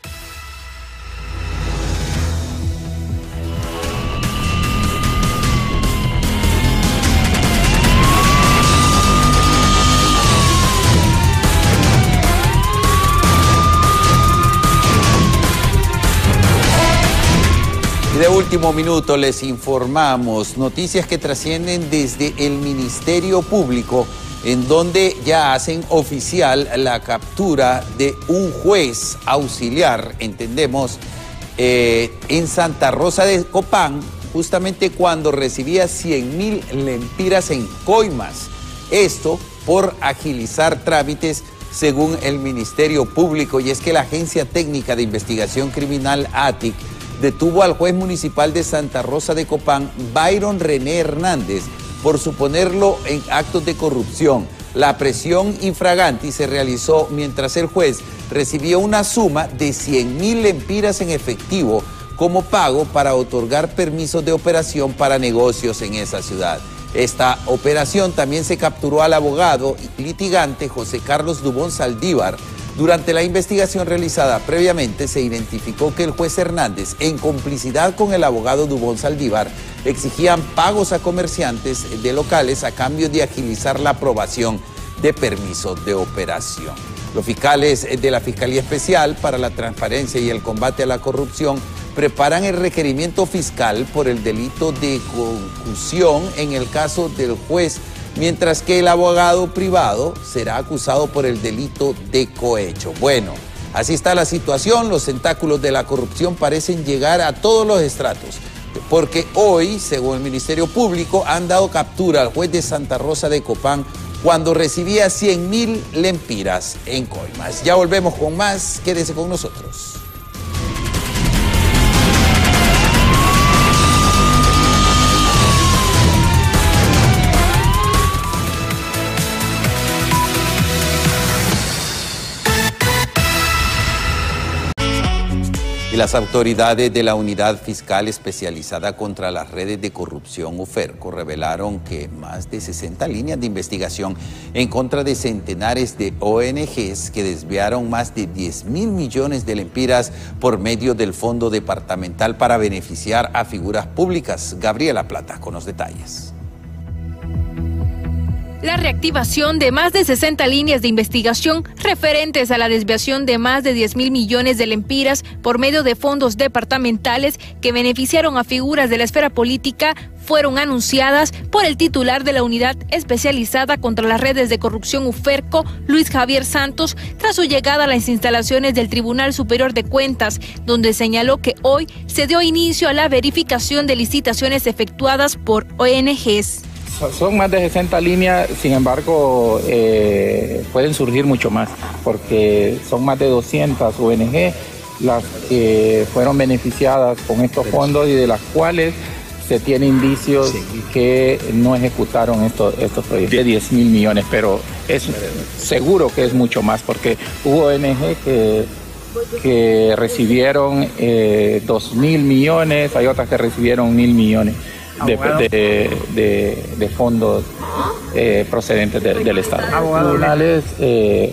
De último minuto les informamos noticias que trascienden desde el Ministerio Público, en donde ya hacen oficial la captura de un juez auxiliar, entendemos, eh, en Santa Rosa de Copán, justamente cuando recibía cien mil lempiras en coimas. Esto por agilizar trámites según el Ministerio Público. Y es que la Agencia Técnica de Investigación Criminal A T I C detuvo al juez municipal de Santa Rosa de Copán, Byron René Hernández, por suponerlo en actos de corrupción. La presión infraganti se realizó mientras el juez recibía una suma de cien mil lempiras en efectivo como pago para otorgar permisos de operación para negocios en esa ciudad. Esta operación también se capturó al abogado y litigante José Carlos Dubón Saldívar. Durante la investigación realizada previamente se identificó que el juez Hernández, en complicidad con el abogado Dubón Saldívar, exigían pagos a comerciantes de locales a cambio de agilizar la aprobación de permisos de operación. Los fiscales de la Fiscalía Especial para la Transparencia y el Combate a la Corrupción preparan el requerimiento fiscal por el delito de concusión en el caso del juez, mientras que el abogado privado será acusado por el delito de cohecho. Bueno, así está la situación. Los tentáculos de la corrupción parecen llegar a todos los estratos, porque hoy, según el Ministerio Público, han dado captura al juez de Santa Rosa de Copán cuando recibía cien mil lempiras en coimas. Ya volvemos con más, quédese con nosotros. Y las autoridades de la Unidad Fiscal Especializada contra las Redes de Corrupción, UFERCO, revelaron que más de sesenta líneas de investigación en contra de centenares de O N Ges que desviaron más de diez mil millones de lempiras por medio del Fondo Departamental para beneficiar a figuras públicas. Gabriela Plata con los detalles. La reactivación de más de sesenta líneas de investigación referentes a la desviación de más de diez mil millones de lempiras por medio de fondos departamentales que beneficiaron a figuras de la esfera política fueron anunciadas por el titular de la Unidad Especializada contra las Redes de Corrupción UFERCO, Luis Javier Santos, tras su llegada a las instalaciones del Tribunal Superior de Cuentas, donde señaló que hoy se dio inicio a la verificación de licitaciones efectuadas por O N Ges. Son más de sesenta líneas, sin embargo, eh, pueden surgir mucho más, porque son más de doscientas O N G las que fueron beneficiadas con estos fondos y de las cuales se tiene indicios que no ejecutaron estos, estos proyectos de diez mil millones, pero es seguro que es mucho más, porque hubo O N G que, que recibieron eh, dos mil millones, hay otras que recibieron mil millones. De, de, de, de fondos eh, procedentes de, del Estado. Tribunales eh,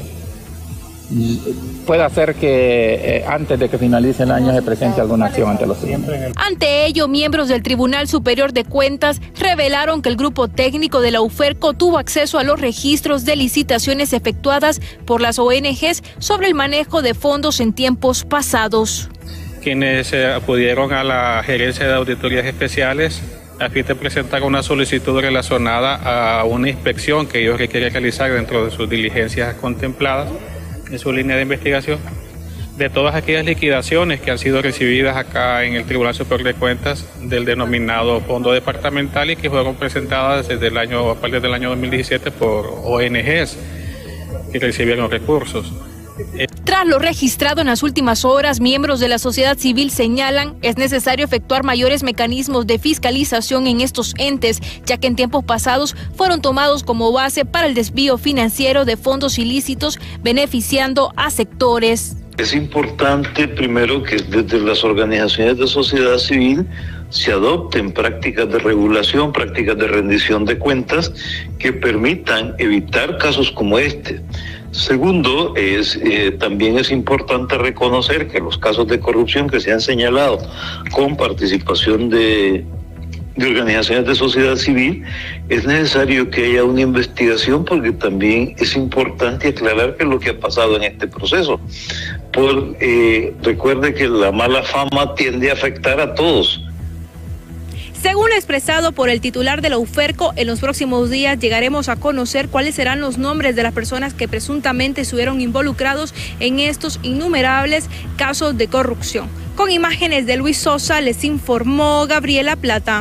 puede hacer que eh, antes de que finalice el año se presente alguna acción ante los tribunales. Ante ello, miembros del Tribunal Superior de Cuentas revelaron que el grupo técnico de la UFERCO tuvo acceso a los registros de licitaciones efectuadas por las O N Ges sobre el manejo de fondos en tiempos pasados. Quienes eh, acudieron a la Gerencia de Auditorías Especiales a fin de presentar una solicitud relacionada a una inspección que ellos requieren realizar dentro de sus diligencias contempladas en su línea de investigación, de todas aquellas liquidaciones que han sido recibidas acá en el Tribunal Superior de Cuentas del denominado fondo departamental y que fueron presentadas desde el año, a partir del año dos mil diecisiete por O N Ges que recibieron recursos. Tras lo registrado en las últimas horas, miembros de la sociedad civil señalan es necesario efectuar mayores mecanismos de fiscalización en estos entes, ya que en tiempos pasados fueron tomados como base para el desvío financiero de fondos ilícitos, beneficiando a sectores. Es importante, primero, que desde las organizaciones de sociedad civil se adopten prácticas de regulación, prácticas de rendición de cuentas que permitan evitar casos como este. Segundo, es, eh, también es importante reconocer que los casos de corrupción que se han señalado con participación de, de organizaciones de sociedad civil, es necesario que haya una investigación porque también es importante aclarar qué es lo que ha pasado en este proceso. Por, eh, recuerde que la mala fama tiende a afectar a todos. Según expresado por el titular de la UFERCO, en los próximos días llegaremos a conocer cuáles serán los nombres de las personas que presuntamente estuvieron involucrados en estos innumerables casos de corrupción. Con imágenes de Luis Sosa, les informó Gabriela Plata.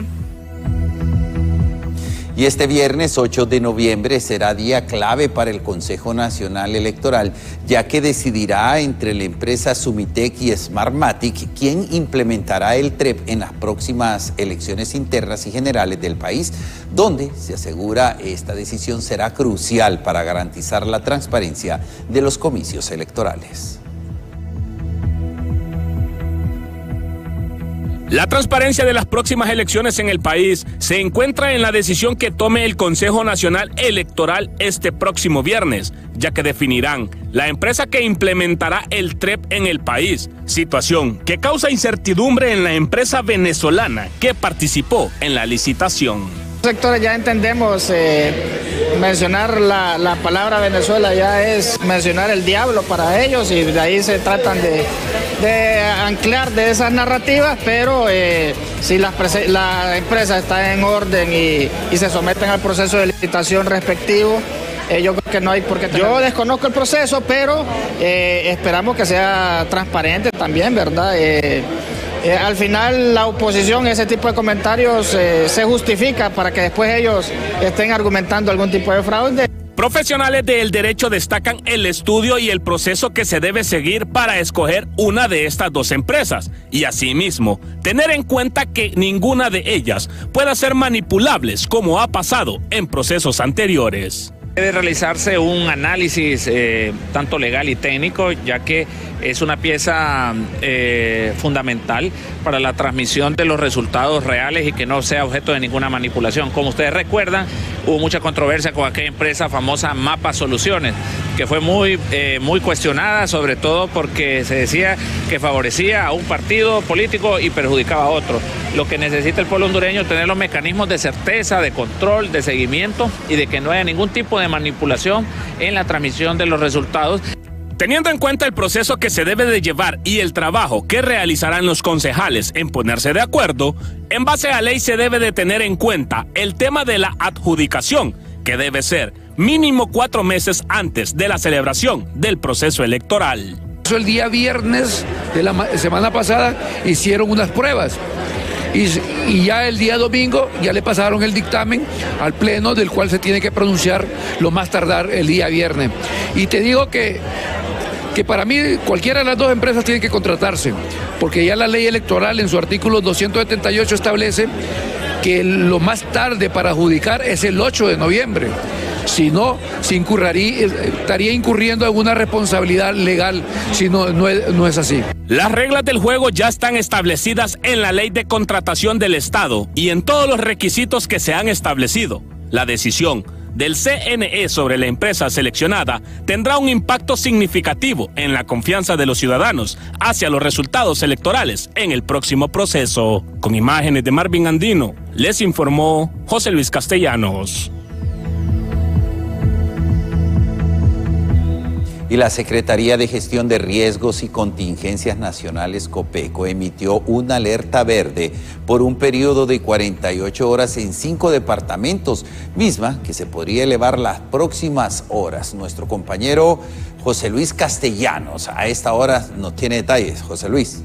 Y este viernes ocho de noviembre será día clave para el Consejo Nacional Electoral, ya que decidirá entre la empresa Sumitec y Smartmatic quién implementará el T R E P en las próximas elecciones internas y generales del país, donde se asegura esta decisión será crucial para garantizar la transparencia de los comicios electorales. La transparencia de las próximas elecciones en el país se encuentra en la decisión que tome el Consejo Nacional Electoral este próximo viernes, ya que definirán la empresa que implementará el T R E P en el país, situación que causa incertidumbre en la empresa venezolana que participó en la licitación. Sectores ya entendemos, eh, mencionar la, la palabra Venezuela ya es mencionar el diablo para ellos y de ahí se tratan de, de anclar de esas narrativas, pero eh, si la, la empresa está en orden y, y se someten al proceso de licitación respectivo, eh, yo creo que no hay por qué tener... Yo desconozco el proceso, pero eh, esperamos que sea transparente también, ¿verdad? Eh, Eh, al final la oposición, ese tipo de comentarios eh, se justifica para que después ellos estén argumentando algún tipo de fraude. Profesionales del derecho destacan el estudio y el proceso que se debe seguir para escoger una de estas dos empresas y asimismo tener en cuenta que ninguna de ellas pueda ser manipulables como ha pasado en procesos anteriores. Debe realizarse un análisis eh, tanto legal y técnico, ya que es una pieza eh, fundamental para la transmisión de los resultados reales y que no sea objeto de ninguna manipulación. Como ustedes recuerdan, hubo mucha controversia con aquella empresa famosa Mapa Soluciones, que fue muy, eh, muy cuestionada, sobre todo porque se decía que favorecía a un partido político y perjudicaba a otro. Lo que necesita el pueblo hondureño es tener los mecanismos de certeza, de control, de seguimiento y de que no haya ningún tipo de manipulación en la transmisión de los resultados. Teniendo en cuenta el proceso que se debe de llevar y el trabajo que realizarán los concejales en ponerse de acuerdo, en base a ley se debe de tener en cuenta el tema de la adjudicación, que debe ser mínimo cuatro meses antes de la celebración del proceso electoral. El día viernes de la semana pasada hicieron unas pruebas y, y ya el día domingo ya le pasaron el dictamen al pleno, del cual se tiene que pronunciar lo más tardar el día viernes. Y te digo que que para mí cualquiera de las dos empresas tiene que contratarse, porque ya la ley electoral en su artículo doscientos setenta y ocho establece que lo más tarde para adjudicar es el ocho de noviembre. Si no, se incurriría, estaría incurriendo en una responsabilidad legal si no, no es, no es así. Las reglas del juego ya están establecidas en la Ley de Contratación del Estado y en todos los requisitos que se han establecido. La decisión del C N E sobre la empresa seleccionada tendrá un impacto significativo en la confianza de los ciudadanos hacia los resultados electorales en el próximo proceso. Con imágenes de Marvin Andino, les informó José Luis Castellanos. Y la Secretaría de Gestión de Riesgos y Contingencias Nacionales, COPECO, emitió una alerta verde por un periodo de cuarenta y ocho horas en cinco departamentos, misma que se podría elevar las próximas horas. Nuestro compañero José Luis Castellanos a esta hora nos tiene detalles. José Luis.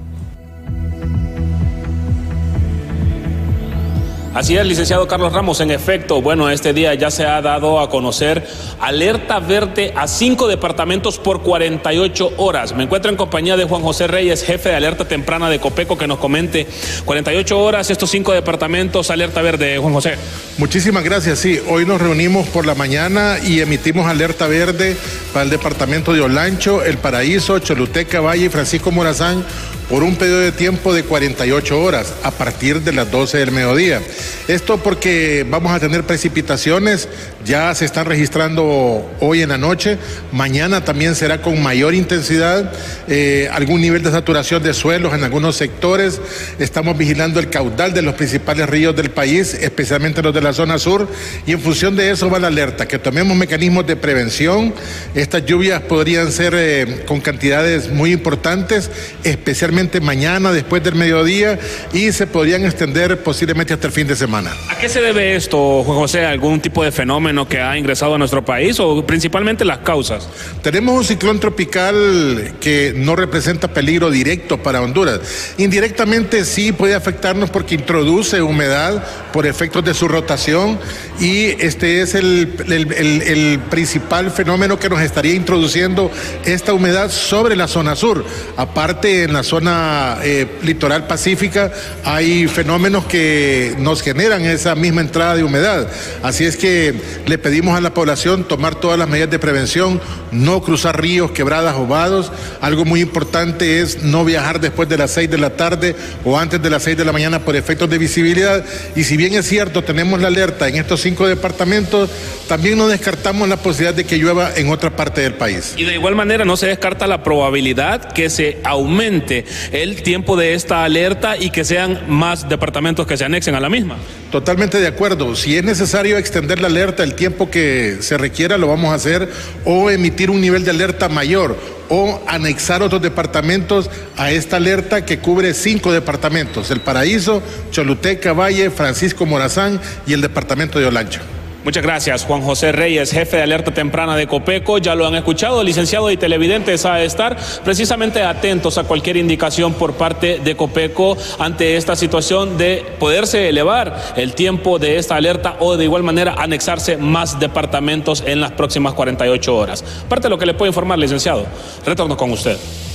Así es, licenciado Carlos Ramos, en efecto, bueno, este día ya se ha dado a conocer alerta verde a cinco departamentos por cuarenta y ocho horas. Me encuentro en compañía de Juan José Reyes, jefe de alerta temprana de COPECO, que nos comente cuarenta y ocho horas, estos cinco departamentos, alerta verde. Juan José. Muchísimas gracias, sí, hoy nos reunimos por la mañana y emitimos alerta verde para el departamento de Olancho, El Paraíso, Choluteca, Valle y Francisco Morazán, por un periodo de tiempo de cuarenta y ocho horas a partir de las doce del mediodía. Esto porque vamos a tener precipitaciones, ya se están registrando hoy en la noche, mañana también será con mayor intensidad, eh, algún nivel de saturación de suelos en algunos sectores. Estamos vigilando el caudal de los principales ríos del país, especialmente los de la zona sur, y en función de eso va la alerta, que tomemos mecanismos de prevención. Estas lluvias podrían ser eh, con cantidades muy importantes, especialmente mañana después del mediodía, y se podrían extender posiblemente hasta el fin de semana. ¿A qué se debe esto, Juan José? ¿Algún tipo de fenómeno que ha ingresado a nuestro país o principalmente las causas? Tenemos un ciclón tropical que no representa peligro directo para Honduras. Indirectamente sí puede afectarnos porque introduce humedad por efectos de su rotación, y este es el, el, el, el principal fenómeno que nos estaría introduciendo esta humedad sobre la zona sur. Aparte, en la zona eh, litoral pacífica hay fenómenos que nos generan esa misma entrada de humedad. Así es que le pedimos a la población tomar todas las medidas de prevención, no cruzar ríos, quebradas o vados. Algo muy importante es no viajar después de las seis de la tarde o antes de las seis de la mañana por efectos de visibilidad. Y si bien es cierto, tenemos la alerta en estos cinco departamentos, también no descartamos la posibilidad de que llueva en otra parte del país. Y de igual manera no se descarta la probabilidad que se aumente el tiempo de esta alerta y que sean más departamentos que se anexen a la misma. Totalmente de acuerdo. Si es necesario extender la alerta el tiempo que se requiera, lo vamos a hacer, o emitir un nivel de alerta mayor, o anexar otros departamentos a esta alerta que cubre cinco departamentos: El Paraíso, Choluteca, Valle, Francisco Morazán y el departamento de Olancho. Muchas gracias, Juan José Reyes, jefe de alerta temprana de COPECO. Ya lo han escuchado, licenciado, y televidentes, a estar precisamente atentos a cualquier indicación por parte de COPECO ante esta situación de poderse elevar el tiempo de esta alerta o de igual manera anexarse más departamentos en las próximas cuarenta y ocho horas. Parte de lo que le puedo informar, licenciado. Retorno con usted.